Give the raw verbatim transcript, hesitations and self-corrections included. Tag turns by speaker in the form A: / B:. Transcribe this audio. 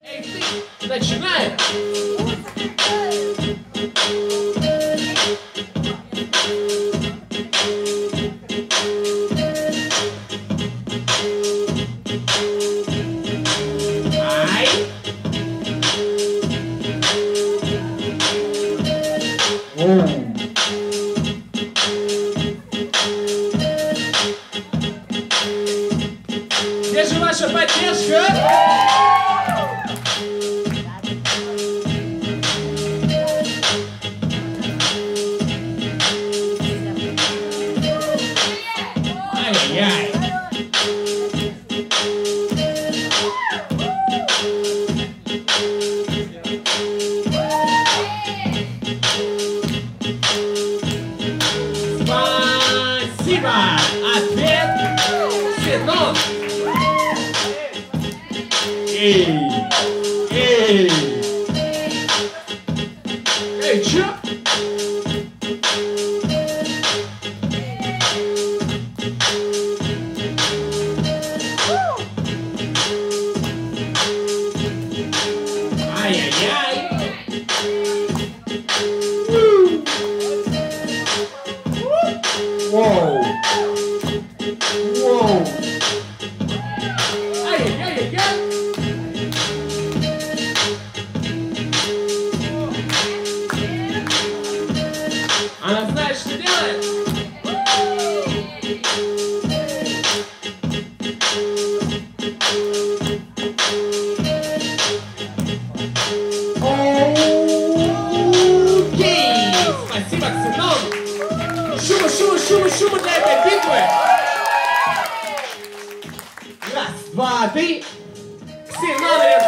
A: Эйты, начинаем! Ай! Оу! Где же ваша поддержка? Ай-яй-яй! Спасибо! Ответ Кsenone! Эй! Эй! Эй, чё? Ай-яй-яй! Воу! Воу! Ай-яй-яй-яй! Она знает, что делает? Окей! Спасибо, Ksenone! Шума, шума, шума, шума для этой битвы! Раз, два, три! Ksenone!